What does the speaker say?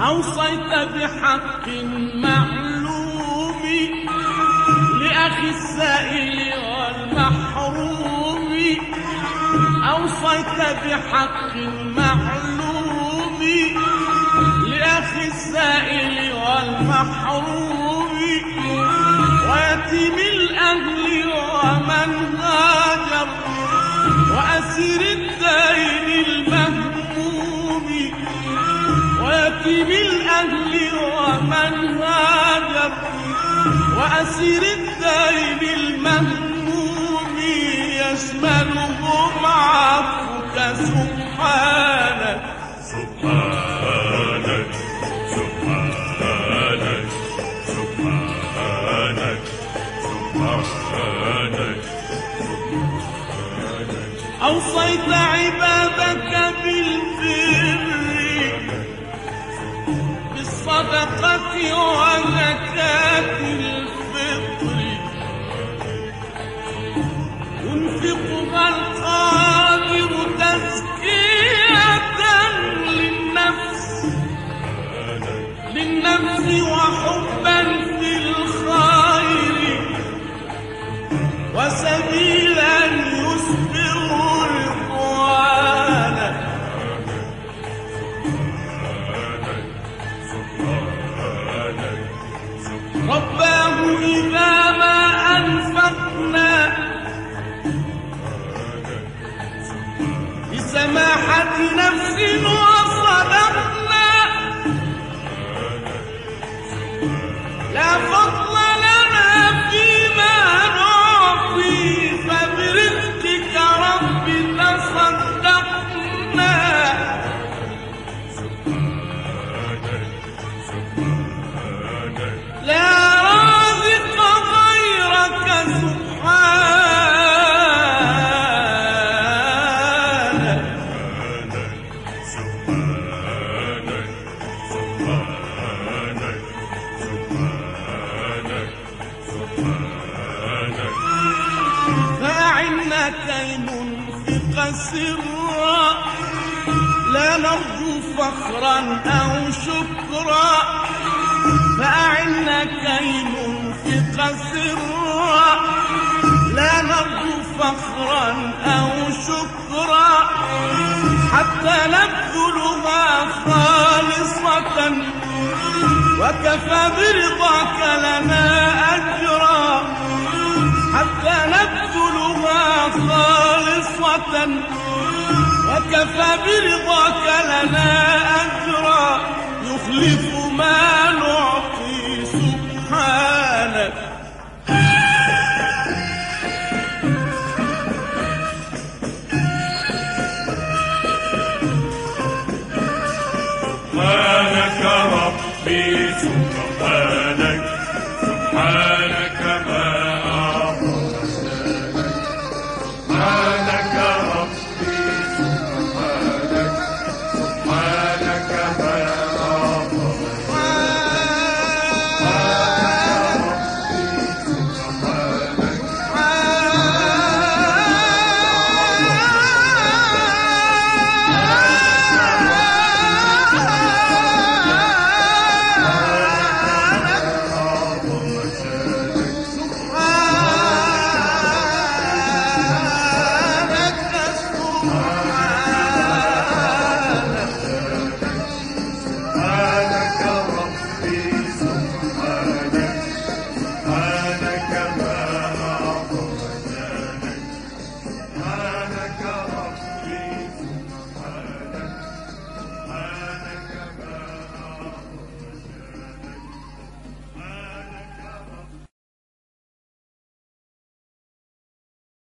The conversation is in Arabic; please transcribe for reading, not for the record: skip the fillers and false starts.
أوصيت بحق معلوم لأخي السائل والمحروم، أوصيت بحق معلوم لأخي السائل والمحروم، ويتيم الأهل ومن هاجر، وأسير الدين المهموم، ويتيم الأهل ومن هاجر، وأسير الدين المهموم، يشملهم عفوك سبحانك سبحانك سبحانك سبحانك سبحانك. أوصيت عبادك بالبر بالصدقة وزكاة الفطر، ينفقها القادر تزكية للنفس وحبا في الخير، وسبيلا يسبغ رضوانا. رباه إذا ما أنفقنا بسماحة نفس وصدقنا، لا فضل لنا فيما نعطي، فبرزقك رب تصدقنا. لا رازق غيرك سبحانك. فأعنا كي ننفق سرا، لا نرجو فخرا أو شكرا. فأعنا كي ننفق سرا، لا نرجو فخرا أو شكرا، حتى نبذلها خالصة، وكفى برضاك لنا أجرا. حتى نبذلها خالصة، وكفى برضاك لنا أجرا. يخلف مال